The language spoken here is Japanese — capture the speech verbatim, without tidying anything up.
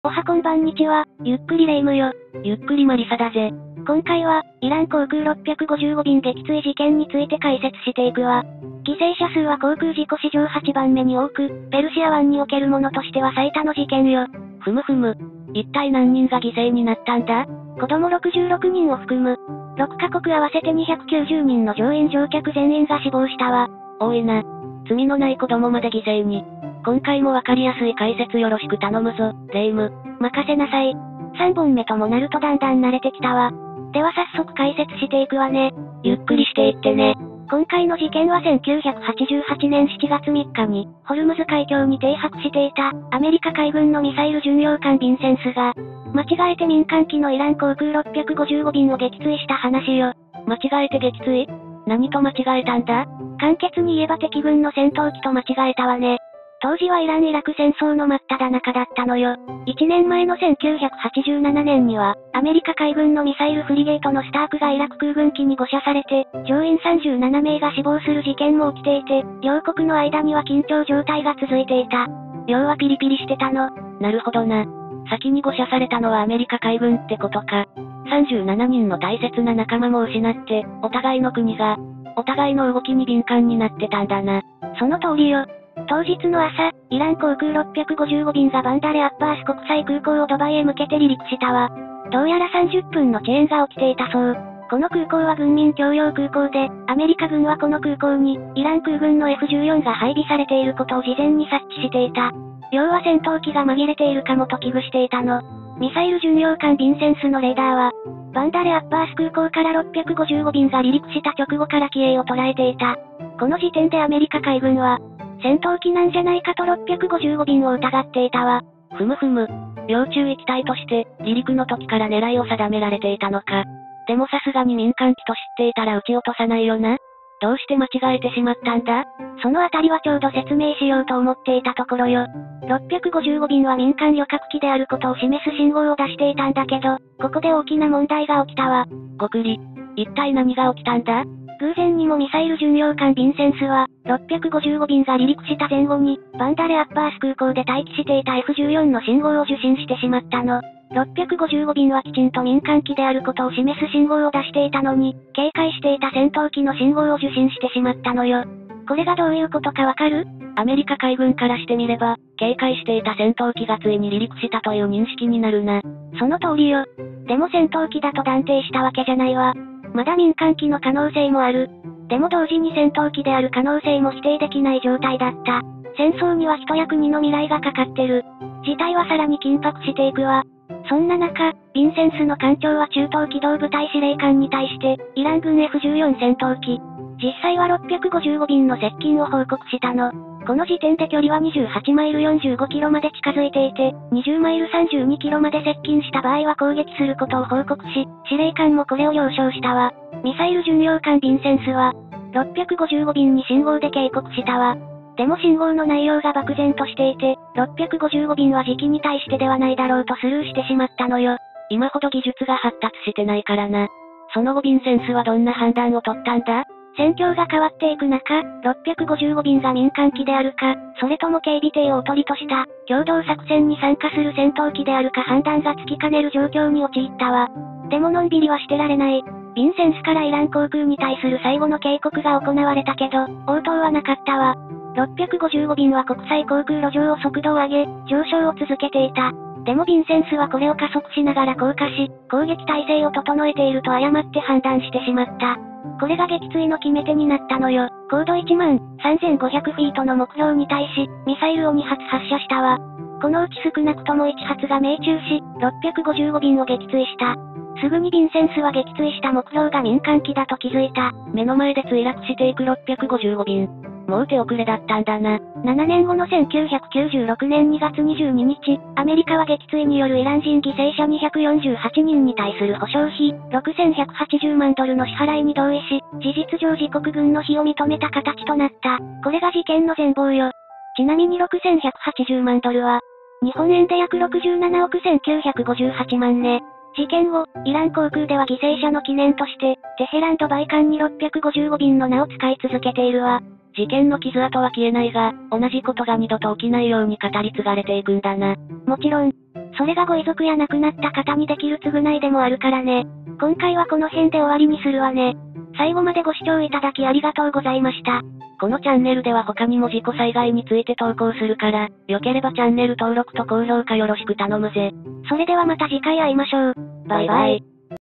おはこんばんにちは、ゆっくりレ夢ムよ。 ゆっくりマリサだぜ。 今回は、イラン航空ろっぴゃくごじゅうごびん撃墜事件について解説していくわ。犠牲者数は航空事故史上はちばんめに多く、ペルシア湾におけるものとしては最多の事件よ。 ふむふむ。一体何人が犠牲になったんだ？ 子供ろくじゅうろくにんを含む。ろくカ国合わせてにひゃくきゅうじゅうにんの乗員乗客全員が死亡したわ。 多いな。罪のない子供まで犠牲に。今回もわかりやすい解説よろしく頼むぞ、レ夢ム。 任せなさい。さんぼんめともなるとだんだん慣れてきたわ。では早速解説していくわね。 ゆっくりしていってね。 今回の事件はせんきゅうひゃくはちじゅうはちねんしちがつみっかに、ホルムズ海峡に停泊していた、アメリカ海軍のミサイル巡洋艦ビンセンスが、間違えて民間機のイラン航空ろっぴゃくごじゅうごびんを撃墜した話よ。 間違えて撃墜？何と間違えたんだ？ 簡潔に言えば敵軍の戦闘機と間違えたわね。当時はイラン・イラク戦争の真っ只中だったのよ。いちねんまえのせんきゅうひゃくはちじゅうななねんには、アメリカ海軍のミサイルフリゲートのスタークがイラク空軍機に誤射されて、乗員さんじゅうななめいが死亡する事件も起きていて、両国の間には緊張状態が続いていた。要はピリピリしてたの。 なるほどな。先に誤射されたのはアメリカ海軍ってことか。さんじゅうななにんの大切な仲間も失って、お互いの国が、お互いの動きに敏感になってたんだな。 その通りよ。当日の朝、イラン航空ろっぴゃくごじゅうごびんがバンダレアッバース国際空港をドバイへ向けて離陸したわ。どうやらさんじゅっぷんの遅延が起きていたそう。この空港は軍民共用空港で、アメリカ軍はこの空港に、イラン空軍の エフじゅうよん が配備されていることを事前に察知していた。要は戦闘機が紛れているかもと危惧していたの。ミサイル巡洋艦ビンセンスのレーダーは、バンダレアッバース空港からろっぴゃくごじゅうごびんが離陸した直後から機影を捉えていた。この時点でアメリカ海軍は、戦闘機なんじゃないかとろっぴゃくごじゅうごびんを疑っていたわ。 ふむふむ。要注意機体として、離陸の時から狙いを定められていたのか。でもさすがに民間機と知っていたら撃ち落とさないよな。どうして間違えてしまったんだ？ そのあたりはちょうど説明しようと思っていたところよ。ろっぴゃくごじゅうごびんは民間旅客機であることを示す信号を出していたんだけど、ここで大きな問題が起きたわ。 ごくり。一体何が起きたんだ？ 偶然にもミサイル巡洋艦ビンセンスは、ろっぴゃくごじゅうごびんが離陸した前後に、バンダレアッバース空港で待機していた エフじゅうよん の信号を受信してしまったの。ろっぴゃくごじゅうごびんはきちんと民間機であることを示す信号を出していたのに、警戒していた戦闘機の信号を受信してしまったのよ。これがどういうことかわかる？ アメリカ海軍からしてみれば、警戒していた戦闘機がついに離陸したという認識になるな。 その通りよ。でも戦闘機だと断定したわけじゃないわ。まだ民間機の可能性もある。でも同時に戦闘機である可能性も否定できない状態だった。戦争には人や国の未来がかかってる。事態はさらに緊迫していくわ。そんな中、ビンセンスの艦長は中東機動部隊司令官に対して、イラン軍 エフじゅうよん 戦闘機。実際はろっぴゃくごじゅうごびんの接近を報告したの。この時点で距離はにじゅうはちマイルよんじゅうごキロまで近づいていて、にじゅうマイルさんじゅうにキロまで接近した場合は攻撃することを報告し、司令官もこれを了承したわ。ミサイル巡洋艦ビンセンスは、ろっぴゃくごじゅうごびんに信号で警告したわ。でも信号の内容が漠然としていて、ろっぴゃくごじゅうごびんは時期に対してではないだろうとスルーしてしまったのよ。 今ほど技術が発達してないからな。その後ビンセンスはどんな判断を取ったんだ？ 戦況が変わっていく中、ろっぴゃくごじゅうごびんが民間機であるか、それとも警備艇をおとりとした、共同作戦に参加する戦闘機であるか判断がつきかねる状況に陥ったわ。でものんびりはしてられない。ビンセンスからイラン航空に対する最後の警告が行われたけど、応答はなかったわ。ろっぴゃくごじゅうごびんは国際航空路上を速度を上げ、上昇を続けていた。でもビンセンスはこれを加速しながら降下し、攻撃態勢を整えていると誤って判断してしまった。これが撃墜の決め手になったのよ。高度いちまんさんぜんごひゃくフィートの目標に対し、ミサイルをにはつ発射したわ。このうち少なくともいちはつが命中し、ろっぴゃくごじゅうごびんを撃墜した。すぐにビンセンスは撃墜した目標が民間機だと気づいた。 目の前で墜落していくろっぴゃくごじゅうごびん。もう手遅れだったんだな。 ななねんごのせんきゅうひゃくきゅうじゅうろくねんにがつにじゅうににち、アメリカは撃墜によるイラン人犠牲者にひゃくよんじゅうはちにんに対する補償費、ろくせんひゃくはちじゅうまんドルの支払いに同意し、事実上自国軍の非を認めた形となった。これが事件の全貌よ。ちなみにろくせんひゃくはちじゅうまんドルは、日本円で約ろくじゅうななおくせんきゅうひゃくごじゅうはちまんね。事件後、イラン航空では犠牲者の記念として、テヘランドバイ間にろっぴゃくごじゅうごびんの名を使い続けているわ。 事件の傷跡は消えないが、同じことが二度と起きないように語り継がれていくんだな。 もちろん、 それがご遺族や亡くなった方にできる償いでもあるからね。今回はこの辺で終わりにするわね。最後までご視聴いただきありがとうございました。 このチャンネルでは他にも事故災害について投稿するから、よければチャンネル登録と高評価よろしく頼むぜ。 それではまた次回会いましょう。 バイバイ。